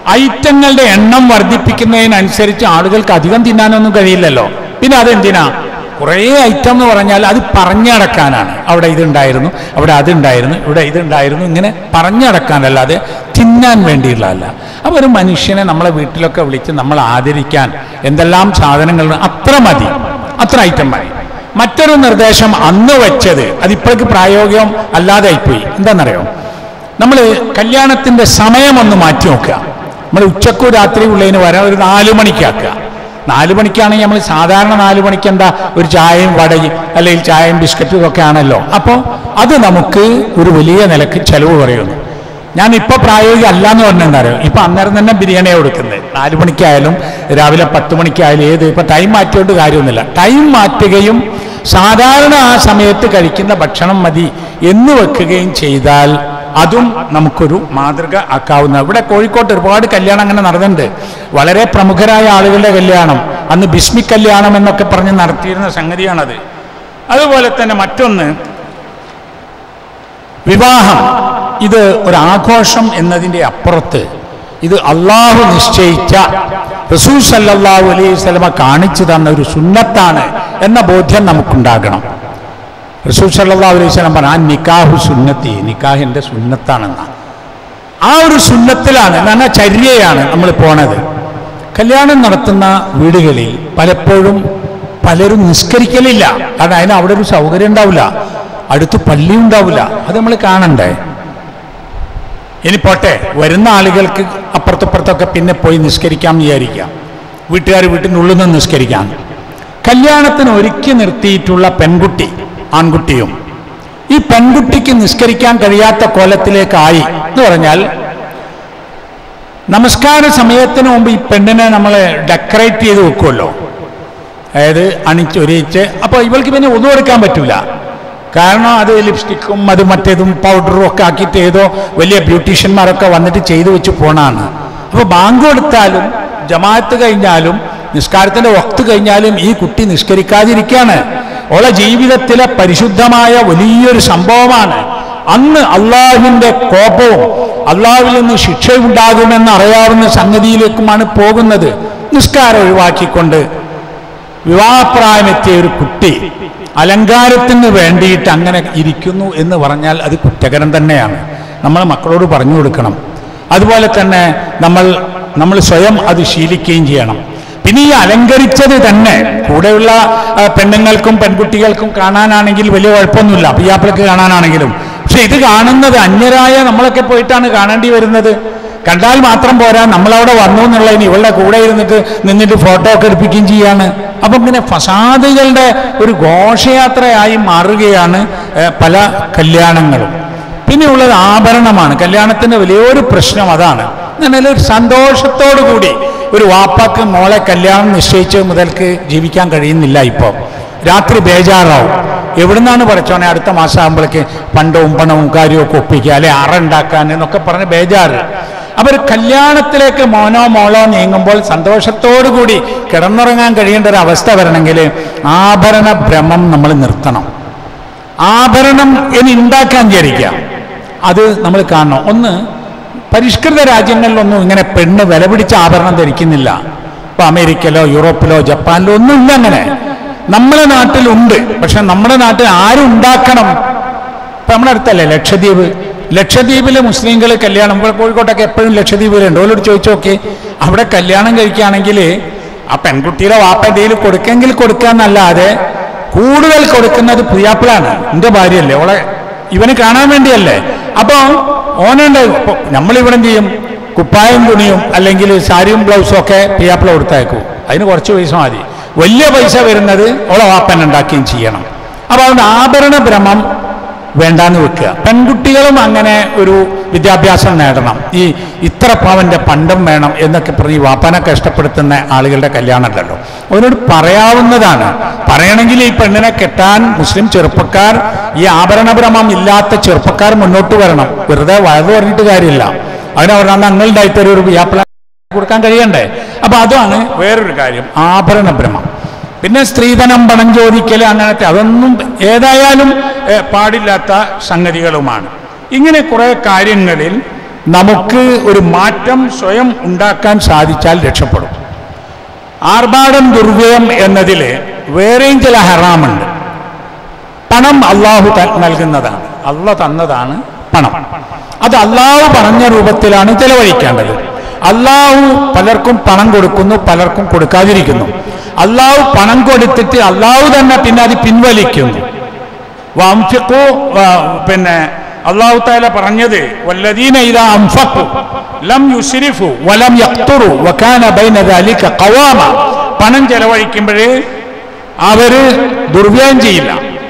ഐറ്റങ്ങളുടെ എണ്ണം വർദ്ധിപ്പിക്കുന്നതിനനുസരിച്ച് ആളുകൾക്ക് അധികം തിന്നാനൊന്നും കഴിയില്ലല്ലോ. പിന്നെ അതെന്തിനാ? കുറേ ഐറ്റം എന്ന് പറഞ്ഞാൽ അത് പറഞ്ഞടക്കാനാണ്. അവിടെ ഇതുണ്ടായിരുന്നു, അവിടെ അതുണ്ടായിരുന്നു, ഇവിടെ ഇതുണ്ടായിരുന്നു, ഇങ്ങനെ പറഞ്ഞടക്കാനല്ലാതെ തിന്നാൻ വേണ്ടിയുള്ളതല്ല. അപ്പോൾ ഒരു മനുഷ്യനെ നമ്മളെ വീട്ടിലൊക്കെ വിളിച്ച് നമ്മൾ ആദരിക്കാൻ എന്തെല്ലാം സാധനങ്ങൾ, അത്ര മതി, അത്ര ഐറ്റം മതി. മറ്റൊരു നിർദ്ദേശം അന്ന് വെച്ചത് അതിപ്പോഴേക്ക് പ്രായോഗികം അല്ലാതായിപ്പോയി. എന്താണെന്നറിയോ? നമ്മൾ കല്യാണത്തിൻ്റെ സമയം ഒന്ന് മാറ്റി നോക്കുക. നമ്മൾ ഉച്ചക്കു രാത്രി ഉള്ളതിന് വരാൻ ഒരു നാലു മണിക്കാക്കുക. നാലു മണിക്കാണെങ്കിൽ നമ്മൾ സാധാരണ നാലു മണിക്ക് എന്താ ഒരു ചായയും വടയും അല്ലെങ്കിൽ ചായയും ബിസ്ക്കറ്റും ഒക്കെ ആണല്ലോ. അപ്പോൾ അത് നമുക്ക് ഒരു വലിയ നിലക്ക് ചെലവ് കുറയുന്നു. ഞാൻ ഇപ്പോൾ പ്രായോഗികം അല്ല എന്ന് പറഞ്ഞാൽ എന്താ അറിയോ? ഇപ്പം അന്നേരം തന്നെ ബിരിയാണിയാണ് കൊടുക്കുന്നത്. നാലു മണിക്കായാലും രാവിലെ പത്ത് മണിക്കായാലും ഏത്, ഇപ്പം ടൈം മാറ്റിയോണ്ട് കാര്യമൊന്നുമില്ല. ടൈം മാറ്റുകയും സാധാരണ ആ സമയത്ത് കഴിക്കുന്ന ഭക്ഷണം മതി എന്ന് വെക്കുകയും ചെയ്താൽ അതും നമുക്കൊരു മാതൃക ആക്കാവുന്ന. ഇവിടെ കോഴിക്കോട്ട് ഒരുപാട് കല്യാണം അങ്ങനെ നടന്നിട്ടുണ്ട്. വളരെ പ്രമുഖരായ ആളുകളുടെ കല്യാണം, അന്ന് ബിസ്മി കല്യാണം എന്നൊക്കെ പറഞ്ഞ് നടത്തിയിരുന്ന സംഗതിയാണത്. അതുപോലെ തന്നെ മറ്റൊന്ന്, വിവാഹം ഇത് ഒരു ആഘോഷം എന്നതിൻ്റെ അപ്പുറത്ത് ഇത് അള്ളാഹു നിശ്ചയിച്ച, റസൂൽ സല്ലല്ലാഹു അലൈഹി വസല്ലമ കാണിച്ചു തന്ന ഒരു സുന്നത്താണ് എന്ന ബോധ്യം നമുക്കുണ്ടാകണം. റസൂൽ സല്ലല്ലാഹു അലൈഹി വസല്ലം പറഞ്ഞ ആ നിക്കാഹു സുന്നത്തി, നിക്കാഹ് എൻ്റെ സുന്നത്താണെന്ന ആ ഒരു സുന്നത്തിലാണ്, എന്ന് പറഞ്ഞാൽ ചര്യയാണ് നമ്മൾ പോണത്. കല്യാണം നടത്തുന്ന വീടുകളിൽ പലപ്പോഴും പലരും നിസ്കരിക്കലില്ല. കാരണം അതിന് അവിടെ ഒരു സൗകര്യം ഉണ്ടാവില്ല, അടുത്ത് പള്ളി ഉണ്ടാവില്ല. അത് നമ്മൾ കാണണ്ടേ? ഇനി പോട്ടെ, വരുന്ന ആളുകൾക്ക് അപ്പുറത്തപ്പുറത്തൊക്കെ പിന്നെ പോയി നിസ്കരിക്കാം വിചാരിക്കാം, വീട്ടുകാർ വീട്ടിൻ്റെ ഉള്ളിൽ നിന്ന് നിസ്കരിക്കാം. കല്യാണത്തിന് ഒരുക്കി നിർത്തിയിട്ടുള്ള പെൺകുട്ടി ആൺകുട്ടിയും ഈ പെൺകുട്ടിക്ക് നിസ്കരിക്കാൻ കഴിയാത്ത കോലത്തിലേക്കായി എന്ന് പറഞ്ഞാൽ, നമസ്കാര സമയത്തിന് മുമ്പ് ഈ പെണ്ണിനെ നമ്മൾ ഡെക്കറേറ്റ് ചെയ്ത് വെക്കുമല്ലോ, അതായത് അണിച്ചൊരിച്ച്. അപ്പോൾ ഇവൾക്ക് പിന്നെ ഒന്നും എടുക്കാൻ പറ്റൂല. കാരണം അത് ലിപ്സ്റ്റിക്കും അത് മറ്റേതും പൗഡറും ഒക്കെ ആക്കിയിട്ട് ഏതോ വലിയ ബ്യൂട്ടീഷ്യന്മാരൊക്കെ വന്നിട്ട് ചെയ്തു വെച്ച് പോണാണ്. അപ്പോൾ ബാങ്ക് കൊടുത്താലും ജമാഅത്ത് കഴിഞ്ഞാലും നിസ്കാരത്തിൻ്റെ വക്ത് കഴിഞ്ഞാലും ഈ കുട്ടി നിസ്കരിക്കാതിരിക്കുകയാണ്. ഓളെ ജീവിതത്തിലെ പരിശുദ്ധമായ വലിയൊരു സംഭവമാണ്. അന്ന് അള്ളാഹുവിൻ്റെ കോപവും അള്ളാഹുവിൽ നിന്ന് ശിക്ഷയുണ്ടാകുമെന്ന് അറിയാവുന്ന സംഗതിയിലേക്കുമാണ് പോകുന്നത്. നിസ്കാരം ഒഴിവാക്കിക്കൊണ്ട് വിവാഹപ്രായമെത്തിയ ഒരു കുട്ടി അലങ്കാരത്തിന് വേണ്ടിയിട്ട് അങ്ങനെ ഇരിക്കുന്നു എന്ന് പറഞ്ഞാൽ അത് കുറ്റകരം തന്നെയാണ്. നമ്മൾ മക്കളോട് പറഞ്ഞു കൊടുക്കണം. അതുപോലെ തന്നെ നമ്മൾ നമ്മൾ സ്വയം അത് ശീലിക്കുകയും ചെയ്യണം. പിന്നെ ഈ അലങ്കരിച്ചത് തന്നെ കൂടെയുള്ള പെണ്ണുങ്ങൾക്കും പെൺകുട്ടികൾക്കും കാണാനാണെങ്കിൽ വലിയ കുഴപ്പമൊന്നുമില്ല, പിയാപ്പിളക്ക് കാണാനാണെങ്കിലും. പക്ഷെ ഇത് കാണുന്നത് അന്യരായ നമ്മളൊക്കെ പോയിട്ടാണ് കാണേണ്ടി വരുന്നത്. കണ്ടാൽ മാത്രം പോരാ, നമ്മളവിടെ വന്നു എന്നുള്ളതിന് ഇവളുടെ കൂടെ ഇരുന്നിട്ട് നിന്നിട്ട് ഫോട്ടോ ഒക്കെ എടുപ്പിക്കുകയും ചെയ്യാണ്. അപ്പം ഇങ്ങനെ ഫസാദുകളുടെ ഒരു ഘോഷയാത്രയായി മാറുകയാണ് പല കല്യാണങ്ങളും. പിന്നെ ഉള്ളത് ആഭരണമാണ്. കല്യാണത്തിൻ്റെ വലിയൊരു പ്രശ്നം അതാണ്. എന്നാൽ ഒരു സന്തോഷത്തോടു കൂടി ഒരു വാപ്പാക്ക് മോളെ കല്യാണം നിശ്ചയിച്ച് മുതൽക്ക് ജീവിക്കാൻ കഴിയുന്നില്ല. ഇപ്പോൾ രാത്രി ബേജാറാവും, എവിടുന്നാണ് പഠിച്ചോനെ അടുത്ത മാസം ആകുമ്പോഴേക്ക് പണ്ടവും പണവും കാര്യമൊക്കെ ഒപ്പിക്കുക, അല്ലെ അറ ഉണ്ടാക്കാൻ എന്നൊക്കെ പറഞ്ഞ് ബേജാറ്. അപ്പോൾ ഒരു കല്യാണത്തിലേക്ക് മോനോ മോളോ നീങ്ങുമ്പോൾ സന്തോഷത്തോടു കൂടി കിടന്നുറങ്ങാൻ കഴിയേണ്ട ഒരു അവസ്ഥ വരണമെങ്കിൽ ആഭരണ ഭ്രമം നമ്മൾ നിർത്തണം. ആഭരണം ഇനി ഉണ്ടാക്കാൻ വിചാരിക്കാം, അത് നമ്മൾ കാണണം. ഒന്ന്, പരിഷ്കൃത രാജ്യങ്ങളിലൊന്നും ഇങ്ങനെ പെണ്ണ് വില പിടിച്ച ആഭരണം ധരിക്കുന്നില്ല. ഇപ്പോൾ അമേരിക്കയിലോ യൂറോപ്പിലോ ജപ്പാനിലോ ഒന്നുമില്ല അങ്ങനെ. നമ്മുടെ നാട്ടിലുണ്ട്, പക്ഷെ നമ്മുടെ നാട്ടിൽ ആരും ഉണ്ടാക്കണം? ഇപ്പം നമ്മുടെ അടുത്തല്ലേ ലക്ഷദ്വീപ്. ലക്ഷദ്വീപിലെ മുസ്ലിങ്ങൾ കല്യാണം, കോഴിക്കോട്ടൊക്കെ എപ്പോഴും ലക്ഷദ്വീപിലുണ്ട്. ഓരോട് ചോദിച്ചു നോക്കി, അവിടെ കല്യാണം കഴിക്കുകയാണെങ്കിൽ ആ പെൺകുട്ടിയുടെ വാപ്പ എന്തെങ്കിലും കൊടുക്കെങ്കിൽ കൊടുക്കാന്നല്ലാതെ കൂടുതൽ കൊടുക്കുന്നത് പുയ്യാപ്പിളാണ്. എൻ്റെ ഭാര്യയല്ലേ, ഓളെ ഇവന് കാണാൻ വേണ്ടിയല്ലേ. അപ്പോൾ ഓനുണ്ട്. നമ്മളിവിടെ എന്ത് ചെയ്യും? കുപ്പായം തുണിയും അല്ലെങ്കിൽ സാരിയും ബ്ലൗസും ഒക്കെ പുയ്യാപ്പിള കൊടുത്തയക്കും. അതിന് കുറച്ച് പൈസ മതി. വലിയ പൈസ വരുന്നത് ഓളെ വാപ്പൻ ഉണ്ടാക്കുകയും ചെയ്യണം. അപ്പോൾ അതുകൊണ്ട് ആഭരണ ഭ്രമം വേണ്ടാന്ന് വെക്കുക. പെൺകുട്ടികളും അങ്ങനെ ഒരു വിദ്യാഭ്യാസം നേടണം. ഈ ഇത്ര പവൻ്റെ പണ്ടം വേണം എന്നൊക്കെ പറഞ്ഞ് വാപ്പനെ കഷ്ടപ്പെടുത്തുന്ന ആളുകളുടെ കല്യാണമല്ലല്ലോ. അവരോട് പറയാവുന്നതാണ്. പറയണമെങ്കിൽ ഈ പെണ്ണിനെ കെട്ടാൻ മുസ്ലിം ചെറുപ്പക്കാർ, ഈ ആഭരണഭ്രമം ഇല്ലാത്ത ചെറുപ്പക്കാർ മുന്നോട്ട് വരണം. വെറുതെ വയത് പറഞ്ഞിട്ട് കാര്യമില്ല. അതിനെ പറഞ്ഞാൽ ഞങ്ങളുണ്ടായിട്ടൊരു ഒരു വ്യാപ്ല കൊടുക്കാൻ കഴിയണ്ടേ. അപ്പം അതാണ് വേറൊരു കാര്യം, ആഭരണഭ്രമം. പിന്നെ സ്ത്രീധനം, പണം ചോദിക്കൽ, അങ്ങനത്തെ അതൊന്നും ഏതായാലും പാടില്ലാത്ത സംഗതികളുമാണ്. ഇങ്ങനെ കുറേ കാര്യങ്ങളിൽ നമുക്ക് ഒരു മാറ്റം സ്വയം ഉണ്ടാക്കാൻ സാധിച്ചാൽ രക്ഷപ്പെടും. ആർഭാടം ദുർവ്യയം എന്നതിൽ വേറെയും ചില ഹറാമുണ്ട്. പണം അള്ളാഹു നൽകുന്നതാണ്, അള്ളാഹ് തന്നതാണ് പണം. അത് അള്ളാഹു പറഞ്ഞ രൂപത്തിലാണ് ചെലവഴിക്കേണ്ടത്. അള്ളാഹു പലർക്കും പണം കൊടുക്കുന്നു, പലർക്കും കൊടുക്കാതിരിക്കുന്നു. അള്ളാഹു പണം കൊടുത്തിട്ട് അള്ളാഹു തന്നെ പിന്നെ അത് പിൻവലിക്കുന്നു. വംഫിഖു, പിന്നെ അള്ളാഹു തആല പറഞ്ഞത് വല്ലദീന ഇദാ അൻഫഖു ലം യുസ്രിഫു വലം യഖ്തുറു വകാന ബൈന ദാലിക ഖവാമ. പണം ചെലവഴിക്കുമ്പോഴേ അവര് ദുർവ്യയം ചെയ്യില്ല,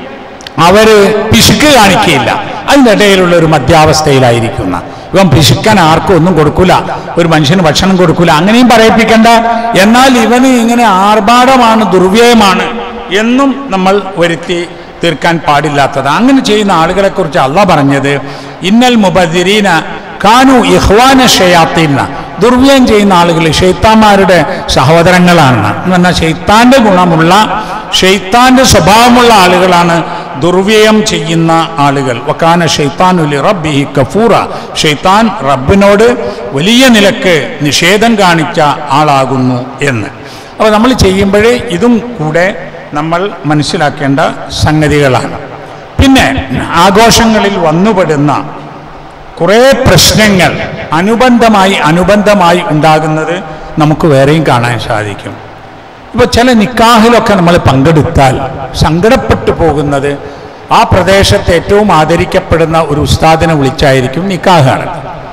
അവര് പിശുക്ക് കാണിക്കുകയില്ല, അതിനിടയിലുള്ള ഒരു മധ്യാവസ്ഥയിലായിരിക്കുന്ന. ഇവൻ പിശുക്കാൻ ആർക്കും ഒന്നും കൊടുക്കൂല, ഒരു മനുഷ്യന് ഭക്ഷണം കൊടുക്കൂല, അങ്ങനെയും പറയിപ്പിക്കണ്ട. എന്നാൽ ഇവന് ഇങ്ങനെ ആർഭാടമാണ്, ദുർവ്യയമാണ് എന്നും നമ്മൾ വരുത്തി തീർക്കാൻ പാടില്ലാത്തത്. അങ്ങനെ ചെയ്യുന്ന ആളുകളെ കുറിച്ച് അള്ളാഹ് പറഞ്ഞത് ഇന്നൽ മുബദ്ദിരീന കാനു ഇഖ്വാന ഷയാത്തീന. ദുർവ്യയം ചെയ്യുന്ന ആളുകൾ ഷെയ്ത്താന്മാരുടെ സഹോദരങ്ങളാണ്. എന്ന് പറഞ്ഞാൽ ഷെയ്ത്താന്റെ ഗുണമുള്ള, ഷെയ്ത്താന്റെ സ്വഭാവമുള്ള ആളുകളാണ് ദുർവ്യയം ചെയ്യുന്ന ആളുകൾ. വകാന ഷെയ്ത്താനു ലിറബ്ബിഹി കഫൂറ. ഷെയ്ത്താൻ റബ്ബിനോട് വലിയ നിലക്ക് നിഷേധം കാണിച്ച ആളാകുന്നു എന്ന്. അപ്പോൾ നമ്മൾ ചെയ്യുമ്പോഴേ ഇതും കൂടെ നമ്മൾ മനസ്സിലാക്കേണ്ട സംഗതികളാണ്. പിന്നെ ആഘോഷങ്ങളിൽ വന്നുപെടുന്ന കുറേ പ്രശ്നങ്ങൾ അനുബന്ധമായി അനുബന്ധമായി ഉണ്ടാകുന്നത് നമുക്ക് വേറെയും കാണാൻ സാധിക്കും. ഇപ്പോൾ ചില നിക്കാഹിലൊക്കെ നമ്മൾ പങ്കെടുത്താൽ സങ്കടപ്പെട്ടു പോകുന്നത് ആ പ്രദേശത്ത് ഏറ്റവും ആദരിക്കപ്പെടുന്ന ഒരു ഉസ്താദിനെ വിളിച്ചായിരിക്കും നിക്കാഹാണ്.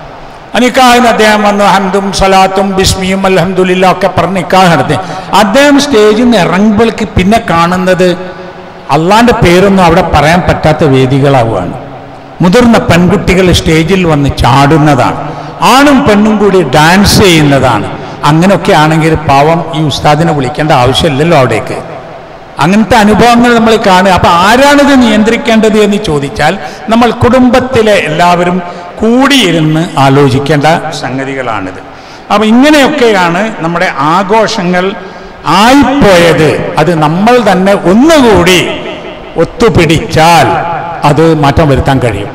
ആ നിക്കാഹിന് അദ്ദേഹം വന്ന് ഹംദും സലാത്തും ബിസ്മിയും അൽഹംദുലില്ലാ ഒക്കെ പറഞ്ഞ് നിക്കാഹ് നടത്തി. അദ്ദേഹം സ്റ്റേജിൽ നിന്ന് ഇറങ്ങുമ്പോഴേക്ക് പിന്നെ കാണുന്നത് അള്ളാന്റെ പേരൊന്നും അവിടെ പറയാൻ പറ്റാത്ത വേദികളാവുകയാണ്. മുതിർന്ന പെൺകുട്ടികൾ സ്റ്റേജിൽ വന്ന് ചാടുന്നതാണ്, ആണും പെണ്ണും കൂടി ഡാൻസ് ചെയ്യുന്നതാണ്. അങ്ങനെയൊക്കെ ആണെങ്കിൽ പാവം ഈ ഉസ്താദിനെ വിളിക്കേണ്ട ആവശ്യമില്ലല്ലോ അവിടേക്ക്. അങ്ങനത്തെ അനുഭവങ്ങൾ നമ്മൾ കാണുക. അപ്പം ആരാണിത് നിയന്ത്രിക്കേണ്ടത് എന്ന് ചോദിച്ചാൽ നമ്മൾ കുടുംബത്തിലെ എല്ലാവരും കൂടിയിരുന്ന് ആലോചിക്കേണ്ട സംഗതികളാണിത്. അപ്പം ഇങ്ങനെയൊക്കെയാണ് നമ്മുടെ ആഘോഷങ്ങൾ ആയിപ്പോയത്. അത് നമ്മൾ തന്നെ ഒന്നുകൂടി ഒത്തുപിടിച്ചാൽ അത് മാറ്റം വരുത്താൻ കഴിയും.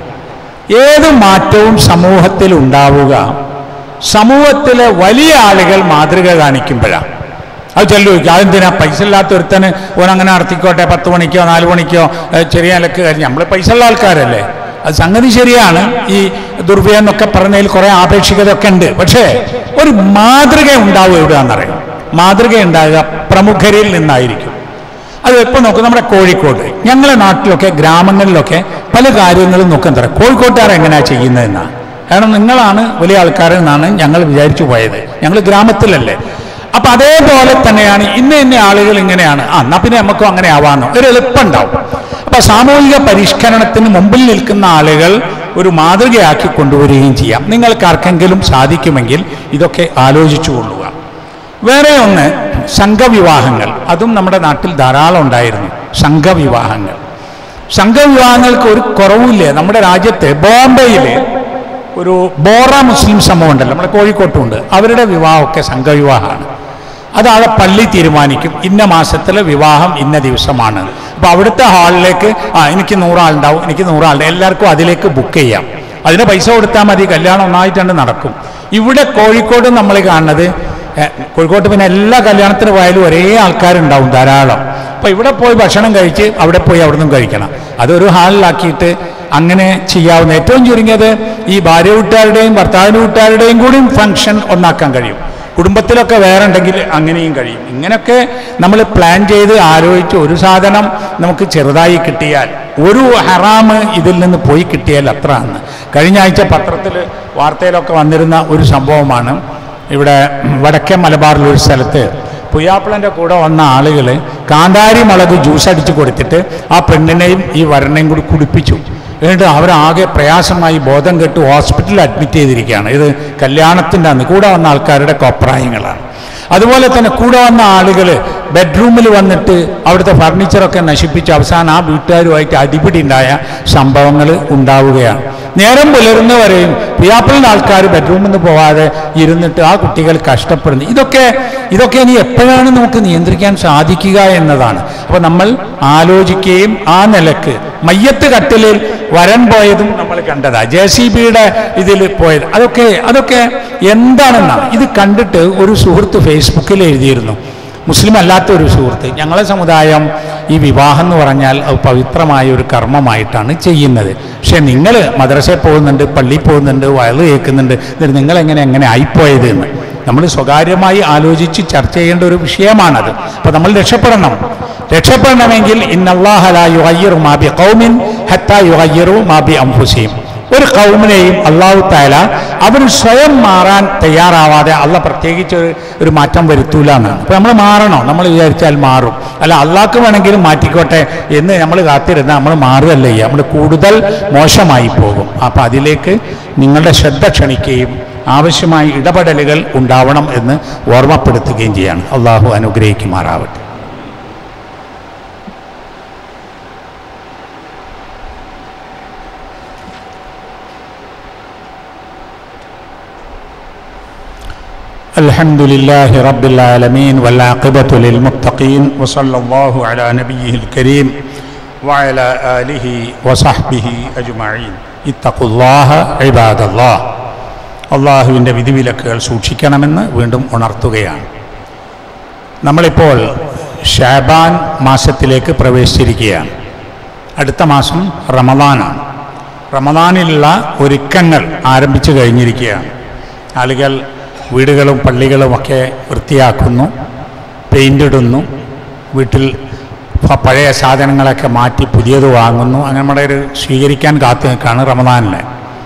ഏത് മാറ്റവും സമൂഹത്തിൽ ഉണ്ടാവുക സമൂഹത്തിലെ വലിയ ആളുകൾ മാതൃക കാണിക്കുമ്പോഴാണ്. അത് ചെല്ലു അതെന്തിനാ പൈസ ഇല്ലാത്ത ഒരുത്തന് ഓനങ്ങനെ നടത്തിക്കോട്ടെ, പത്ത് മണിക്കോ നാല് മണിക്കോ ചെറിയ നിലക്ക് കഴിഞ്ഞ് നമ്മൾ പൈസ ഉള്ള ആൾക്കാരല്ലേ. അത് സംഗതി ശരിയാണ്. ഈ ദുർവ്യയം എന്നൊക്കെ പറഞ്ഞതിൽ കുറേ ആപേക്ഷികതയൊക്കെ ഉണ്ട്. പക്ഷേ ഒരു മാതൃക ഉണ്ടാവുക എവിടെയാണെന്നറിയാം. മാതൃക ഉണ്ടാകുക പ്രമുഖരിൽ നിന്നായിരിക്കും. അത് എപ്പോൾ നോക്കും, നമ്മുടെ കോഴിക്കോട്, ഞങ്ങളുടെ നാട്ടിലൊക്കെ ഗ്രാമങ്ങളിലൊക്കെ പല കാര്യങ്ങളും നോക്കാൻ തരാം. കോഴിക്കോട്ടുകാർ എങ്ങനെയാണ് ചെയ്യുന്നതെന്നാണ്. കാരണം നിങ്ങളാണ് വലിയ ആൾക്കാരെന്നാണ് ഞങ്ങൾ വിചാരിച്ചു പോയത്. ഞങ്ങൾ ഗ്രാമത്തിലല്ലേ. അപ്പം അതേപോലെ തന്നെയാണ് ഇന്ന ഇന്ന ആളുകൾ ഇങ്ങനെയാണ്. ആ എന്നാൽ പിന്നെ നമുക്കും അങ്ങനെ ആവാമെന്നോ ഒരു എളുപ്പമുണ്ടാവും. അപ്പം സാമൂഹിക പരിഷ്കരണത്തിന് മുമ്പിൽ നിൽക്കുന്ന ആളുകൾ ഒരു മാതൃകയാക്കി കൊണ്ടുവരികയും ചെയ്യാം. നിങ്ങൾക്കാർക്കെങ്കിലും സാധിക്കുമെങ്കിൽ ഇതൊക്കെ ആലോചിച്ചു കൊള്ളുക. വേറെ ഒന്ന് സംഘവിവാഹങ്ങൾ. അതും നമ്മുടെ നാട്ടിൽ ധാരാളം ഉണ്ടായിരുന്നു. സംഘവിവാഹങ്ങൾ സംഘവിവാഹങ്ങൾക്ക് ഒരു കുറവില്ലേ. നമ്മുടെ രാജ്യത്ത് ബോംബെയിൽ ഒരു ബോറ മുസ്ലിം സമൂഹം ഉണ്ടല്ലോ, നമ്മുടെ കോഴിക്കോട്ടുമുണ്ട്. അവരുടെ വിവാഹമൊക്കെ സംഘവിവാഹമാണ്. അത് അവിടെ പള്ളി തീരുമാനിക്കും ഇന്ന മാസത്തിലെ വിവാഹം ഇന്ന ദിവസമാണ്. അപ്പോൾ അവിടുത്തെ ഹാളിലേക്ക് ആ എനിക്ക് നൂറാളുണ്ടാവും, എനിക്ക് നൂറാളുണ്ട്, എല്ലാവർക്കും അതിലേക്ക് ബുക്ക് ചെയ്യാം. അതിന് പൈസ കൊടുത്താൽ മതി, കല്യാണം ഒന്നായിട്ടുണ്ട് നടക്കും. ഇവിടെ കോഴിക്കോട് നമ്മൾ കാണുന്നത്, കോഴിക്കോട്ട് പിന്നെ എല്ലാ കല്യാണത്തിന് പോയാലും ഒരേ ആൾക്കാരുണ്ടാവും ധാരാളം. അപ്പോൾ ഇവിടെ പോയി ഭക്ഷണം കഴിച്ച് അവിടെ പോയി അവിടെ നിന്നും കഴിക്കണം. അതൊരു ഹാളിലാക്കിയിട്ട് അങ്ങനെ ചെയ്യാവുന്ന, ഏറ്റവും ചുരുങ്ങിയത് ഈ ഭാര്യ വീട്ടുകാരുടെയും ഭർത്താവിൻ്റെ വീട്ടുകാരുടെയും കൂടി ഫംഗ്ഷൻ ഒന്നാക്കാൻ കഴിയും. കുടുംബത്തിലൊക്കെ വേറെ ഉണ്ടെങ്കിൽ അങ്ങനെയും കഴിയും. ഇങ്ങനെയൊക്കെ നമ്മൾ പ്ലാൻ ചെയ്ത് ആലോചിച്ച് ഒരു സാധനം നമുക്ക് ചെറുതായി കിട്ടിയാൽ, ഒരു ഹറാമ് ഇതിൽ നിന്ന് പോയി കിട്ടിയാൽ അത്ര ആണ്. കഴിഞ്ഞ ആഴ്ച പത്രത്തിൽ വാർത്തയിലൊക്കെ വന്നിരുന്ന ഒരു സംഭവമാണ്. ഇവിടെ വടക്കേ മലബാറിലൊരു സ്ഥലത്ത് പുയ്യാപ്പിളൻ്റെ കൂടെ വന്ന ആളുകൾ കാന്താരി മുളക് ജ്യൂസ് അടിച്ച് കൊടുത്തിട്ട് ആ പെണ്ണിനെയും ഈ വരനെയും കൂടി കുടിപ്പിച്ചു. എന്നിട്ട് അവരാകെ പ്രയാസമായി ബോധം കെട്ട് ഹോസ്പിറ്റലിൽ അഡ്മിറ്റ് ചെയ്തിരിക്കുകയാണ്. ഇത് കല്യാണത്തിൻ്റെ അന്ന് കൂടെ വന്ന ആൾക്കാരുടെ കോപ്രായങ്ങളാണ്. അതുപോലെ തന്നെ കൂടെ വന്ന ആളുകൾ ബെഡ്റൂമിൽ വന്നിട്ട് അവിടുത്തെ ഫർണിച്ചറൊക്കെ നശിപ്പിച്ച് അവസാനം ആ വീട്ടുകാരുമായിട്ട് അടിപിടി ഉണ്ടായ സംഭവങ്ങൾ ഉണ്ടാവുകയാണ്. നേരം പുലരുന്നവരെയും പിയാപ്പിളിൻ്റെ ആൾക്കാർ ബെഡ്റൂമിൽ നിന്ന് പോവാതെ ഇരുന്നിട്ട് ആ കുട്ടികൾ കഷ്ടപ്പെടുന്നു. ഇതൊക്കെ ഇതൊക്കെ ഇനി എപ്പോഴാണ് നമുക്ക് നിയന്ത്രിക്കാൻ സാധിക്കുക എന്നതാണ്. അപ്പോൾ നമ്മൾ ആലോചിക്കുകയും ആ നിലക്ക് മയ്യത്ത് കട്ടിലിൽ വരൻ പോയതും നമ്മൾ കണ്ടതാ, ജെ സി ബിയുടെ ഇതിൽ പോയത്. അതൊക്കെ അതൊക്കെ എന്താണെന്നാണ് ഇത് കണ്ടിട്ട് ഒരു സുഹൃത്ത് ഫേസ്ബുക്കിൽ എഴുതിയിരുന്നു, മുസ്ലിം അല്ലാത്ത ഒരു സുഹൃത്ത്, ഞങ്ങളെ സമുദായം ഈ വിവാഹം എന്ന് പറഞ്ഞാൽ അത് പവിത്രമായ ഒരു കർമ്മമായിട്ടാണ് ചെയ്യുന്നത്. പക്ഷേ നിങ്ങൾ മദ്രസയിൽ പോകുന്നുണ്ട്, പള്ളിയിൽ പോകുന്നുണ്ട്, വയല് കേൾക്കുന്നുണ്ട്, എന്നിട്ട് നിങ്ങളെങ്ങനെ എങ്ങനെ ആയിപ്പോയത് എന്ന് നമ്മൾ സ്വകാര്യമായി ആലോചിച്ച് ചർച്ച ചെയ്യേണ്ട ഒരു വിഷയമാണത്. അപ്പോൾ നമ്മൾ രക്ഷപ്പെടണം. രക്ഷപ്പെടണമെങ്കിൽ ഇന്നല്ലാഹ ലാ യുഗയ്യിറു മാ ബിഖൗമിൻ ഹത്താ യുഗയ്യിറു മാ ബി അൻഫുസിഹിം. ഒരു കൗമിനെയും അല്ലാഹു തആല അവർ സ്വയം മാറാൻ തയ്യാറാവാതെ അള്ളാഹ് പ്രത്യേകിച്ച് ഒരു മാറ്റം വരുത്തൂല എന്നാണ്. അപ്പോൾ നമ്മൾ മാറണം, നമ്മൾ വിചാരിച്ചാൽ മാറും. അല്ല, അള്ളാഹ്ക്ക് വേണമെങ്കിലും മാറ്റിക്കോട്ടെ എന്ന് നമ്മൾ കാത്തിരുന്നാൽ നമ്മൾ മാറുകയല്ല ചെയ്യുക, നമ്മൾ കൂടുതൽ മോശമായി പോകും. അപ്പം അതിലേക്ക് നിങ്ങളുടെ ശ്രദ്ധ ക്ഷണിക്കുകയും ആവശ്യമായ ഇടപെടലുകൾ ഉണ്ടാവണം എന്ന് ഓർമ്മപ്പെടുത്തുകയും ചെയ്യാണ്. അള്ളാഹു അനുഗ്രഹിക്കുമാറാവട്ടെ. الحمد لله رب العالمين والعاقبة للمتقين وصلى الله على نبيه الكريم وعلى آله وصحبه أجمعين اتقوا الله عباد الله. അള്ളാഹുവിൻ്റെ വിധിവിലക്കുകൾ സൂക്ഷിക്കണമെന്ന് വീണ്ടും ഉണർത്തുകയാണ്. നമ്മളിപ്പോൾ ഷാബാൻ മാസത്തിലേക്ക് പ്രവേശിച്ചിരിക്കുകയാണ്. അടുത്ത മാസം റമദാനാണ്. റമദാനിലുള്ള ഒരുക്കങ്ങൾ ആരംഭിച്ചു കഴിഞ്ഞിരിക്കുകയാണ്. ആളുകൾ വീടുകളും പള്ളികളുമൊക്കെ വൃത്തിയാക്കുന്നു, പെയിൻ്റ് ഇടുന്നു, വീട്ടിൽ പഴയ സാധനങ്ങളൊക്കെ മാറ്റി പുതിയത് വാങ്ങുന്നു. അങ്ങനെ നമ്മുടെ ഒരു സ്വീകരിക്കാൻ കാത്തു നിൽക്കുകയാണ് റമദാനിലെ.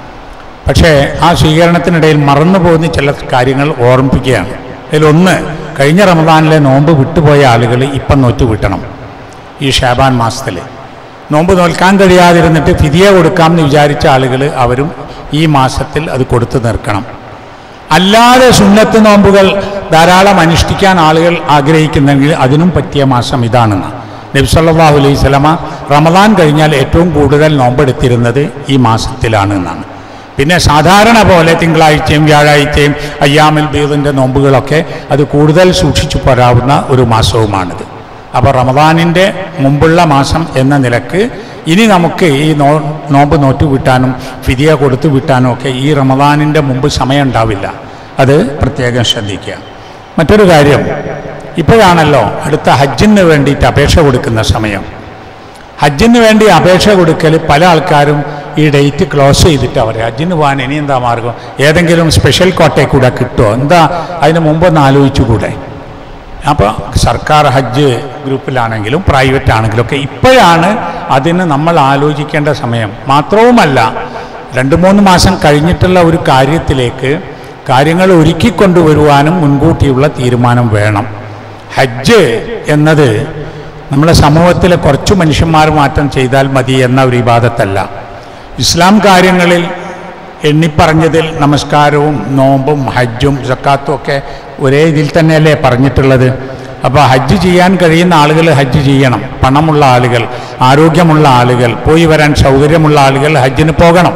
പക്ഷേ ആ സ്വീകരണത്തിനിടയിൽ മറന്നു പോകുന്ന ചില കാര്യങ്ങൾ ഓർമ്മിപ്പിക്കുകയാണ്. അതിലൊന്ന്, കഴിഞ്ഞ റമദാനിലെ നോമ്പ് വിട്ടുപോയ ആളുകൾ ഇപ്പം നോറ്റ് വിട്ടണം. ഈ ഷാബാൻ മാസത്തിൽ നോമ്പ് നോൽക്കാൻ കഴിയാതിരുന്നിട്ട് ഫിദിയ കൊടുക്കാമെന്ന് വിചാരിച്ച ആളുകൾ അവരും ഈ മാസത്തിൽ അത് കൊടുത്തു നിൽക്കണം. അല്ലാതെ സുന്നത്ത് നോമ്പുകൾ ധാരാളം അനുഷ്ഠിക്കാൻ ആളുകൾ ആഗ്രഹിക്കുന്നെങ്കിൽ അതിനും പറ്റിയ മാസം ഇതാണെന്ന് നബി സല്ലല്ലാഹു അലൈഹി വസല്ലമ റമദാൻ കഴിഞ്ഞാൽ ഏറ്റവും കൂടുതൽ നോമ്പെടുത്തിരുന്നത് ഈ മാസത്തിലാണ് എന്നാണ്. പിന്നെ സാധാരണ പോലെ തിങ്കളാഴ്ചയും വ്യാഴാഴ്ചയും അയ്യാമുൽ ബീദിൻ്റെ നോമ്പുകളൊക്കെ അത് കൂടുതൽ സൂക്ഷിച്ചു പോരാവുന്ന ഒരു മാസവുമാണിത്. അപ്പോൾ റമദാനിൻ്റെ മുമ്പുള്ള മാസം എന്ന നിലക്ക് ഇനി നമുക്ക് ഈ നോ നോമ്പ് നോറ്റ് വിട്ടാനും ഫിദിയ കൊടുത്തു വിട്ടാനും ഒക്കെ ഈ റമദാനിൻ്റെ മുമ്പ് സമയം ഉണ്ടാവില്ല. അത് പ്രത്യേകം ശ്രദ്ധിക്കുക. മറ്റൊരു കാര്യം, ഇപ്പോഴാണല്ലോ അടുത്ത ഹജ്ജിന് വേണ്ടിയിട്ട് അപേക്ഷ കൊടുക്കുന്ന സമയം. ഹജ്ജിന് വേണ്ടി അപേക്ഷ കൊടുക്കൽ പല ആൾക്കാരും ഈ ഡേറ്റ് ക്ലോസ് ചെയ്തിട്ട് അവർ ഹജ്ജിന് പോകാൻ ഇനി എന്താ മാർഗം, ഏതെങ്കിലും സ്പെഷ്യൽ കോട്ടയിൽ കൂടെ കിട്ടുമോ, എന്താ അതിന് മുമ്പൊന്ന് ആലോചിച്ചുകൂടെ? അപ്പോൾ സർക്കാർ ഹജ്ജ് ഗ്രൂപ്പിലാണെങ്കിലും പ്രൈവറ്റ് ആണെങ്കിലും ഒക്കെ ഇപ്പോഴാണ് അതിന് നമ്മൾ ആലോചിക്കേണ്ട സമയം. മാത്രവുമല്ല, രണ്ട് മൂന്ന് മാസം കഴിഞ്ഞിട്ടുള്ള ഒരു കാര്യത്തിലേക്ക് കാര്യങ്ങൾ ഒരുക്കിക്കൊണ്ടുവരുവാനും മുൻകൂട്ടിയുള്ള തീരുമാനം വേണം. ഹജ്ജ് എന്നത് നമ്മുടെ സമൂഹത്തിലെ കുറച്ച് മനുഷ്യന്മാർ മാറ്റം ചെയ്താൽ മതി എന്ന ഒരു ഇബാദത്തല്ല. ഇസ്ലാം കാര്യങ്ങളിൽ എണ്ണിപ്പറഞ്ഞതിൽ നമസ്കാരവും നോമ്പും ഹജ്ജും സക്കാത്തും ഒക്കെ ഒരേ ഇതിൽ തന്നെയല്ലേ പറഞ്ഞിട്ടുള്ളത്. അപ്പോൾ ഹജ്ജ് ചെയ്യാൻ കഴിയുന്ന ആളുകൾ ഹജ്ജ് ചെയ്യണം. പണമുള്ള ആളുകൾ, ആരോഗ്യമുള്ള ആളുകൾ, പോയി വരാൻ സൗകര്യമുള്ള ആളുകൾ ഹജ്ജിന് പോകണം.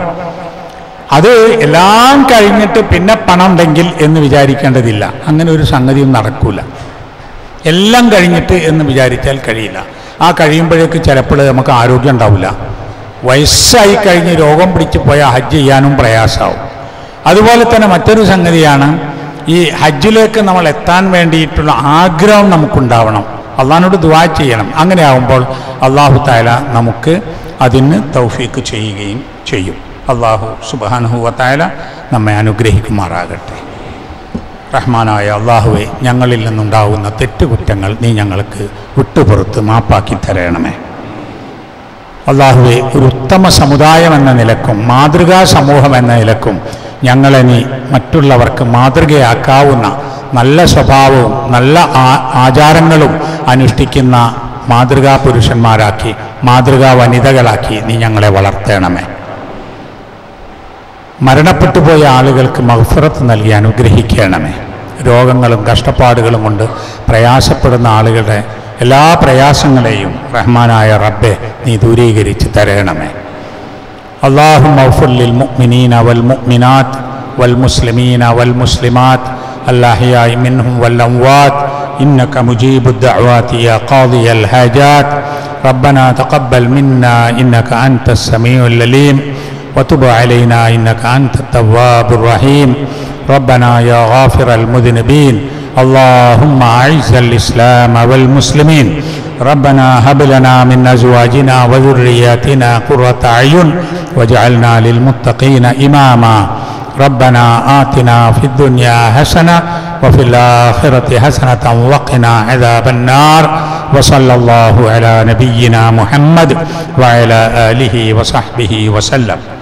അത് എല്ലാം കഴിഞ്ഞിട്ട് പിന്നെ പണം ഉണ്ടെങ്കിൽ എന്ന് വിചാരിക്കേണ്ടതില്ല. അങ്ങനെ ഒരു സംഗതിയും നടക്കൂല. എല്ലാം കഴിഞ്ഞിട്ട് എന്ന് വിചാരിച്ചാൽ കഴിയില്ല. ആ കഴിയുമ്പോഴേക്ക് ചിലപ്പോൾ നമുക്ക് ആരോഗ്യം ഉണ്ടാവില്ല. വയസ്സായി കഴിഞ്ഞ് രോഗം പിടിച്ച് പോയാൽ ഹജ്ജ് ചെയ്യാനും പ്രയാസമാവും. അതുപോലെ തന്നെ മറ്റൊരു സംഗതിയാണ്, ഈ ഹജ്ജിലേക്ക് നമ്മൾ എത്താൻ വേണ്ടിയിട്ടുള്ള ആഗ്രഹം നമുക്കുണ്ടാവണം. അള്ളാഹിനോട് ദുആ ചെയ്യണം. അങ്ങനെ ആകുമ്പോൾ അള്ളാഹു തആല നമുക്ക് അതിന് തൗഫീക്ക് ചെയ്യുകയും ചെയ്യും. അള്ളാഹു സുബ്ഹാനഹു വ തആല നമ്മെ അനുഗ്രഹിക്കുമാറാകട്ടെ. റഹ്മാനായ അള്ളാഹുവെ, ഞങ്ങളിൽ നിന്നുണ്ടാകുന്ന തെറ്റുകുറ്റങ്ങൾ നീ ഞങ്ങൾക്ക് വിട്ടുപുറത്ത് മാപ്പാക്കി തരണമേ. അള്ളാഹുവെ, ഒരു ഉത്തമ സമുദായം എന്ന നിലക്കും മാതൃകാ സമൂഹം എന്ന നിലക്കും ഞങ്ങളെ നീ മറ്റുള്ളവർക്ക് മാതൃകയാക്കാവുന്ന നല്ല സ്വഭാവവും നല്ല ആചാരങ്ങളും അനുഷ്ഠിക്കുന്ന മാതൃകാ പുരുഷന്മാരാക്കി മാതൃകാ വനിതകളാക്കി നീ ഞങ്ങളെ വളർത്തണമേ. മരണപ്പെട്ടുപോയ ആളുകൾക്ക് മഗ്ഫിറത്ത് നൽകി അനുഗ്രഹിക്കണമേ. രോഗങ്ങളും കഷ്ടപ്പാടുകളും കൊണ്ട് പ്രയാസപ്പെടുന്ന ആളുകളുടെ എല്ലാ പ്രയാസങ്ങളെയും റഹ്മാനായ റബ്ബെ നീ ദൂരീകരിച്ച് തരണമേ. അല്ലാഹുമ്മ ഗ്ഫിർ ലിൽ മുഅ്മിനീന വൽ മുഅ്മിനാത്ത് വൽ മുസ്ലിമീന വൽ മുസ്ലിമാത്ത് അൽഅഹ്യാഇ മിൻഹും വൽ അംവാത്ത് ഇന്നക മുജീബുദ് ദഅവാതി യാ ഖാദിയൽ ഹാജാത്ത് ربنا تقبل منا إنك أنت السميع العليم وتب علينا إنك أنت التواب الرحيم. ربنا يا غافر المذنبين اللهم أعز الإسلام والمسلمين. ربنا هب لنا من أزواجنا وذرياتنا قرة أعين واجعلنا للمتقين إماما. ربنا آتنا في الدنيا حسنة وفي الآخرة حسنة وقنا عذاب النار. وصلى الله على نبينا محمد وعلى آله وصحبه وسلم.